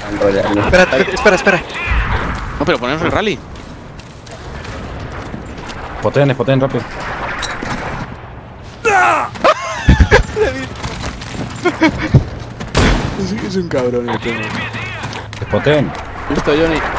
enrollarnos. Espera. No, pero ponemos el rally. Spoten, rápido. Es un cabrón el tema. Spoten. Listo, Johnny.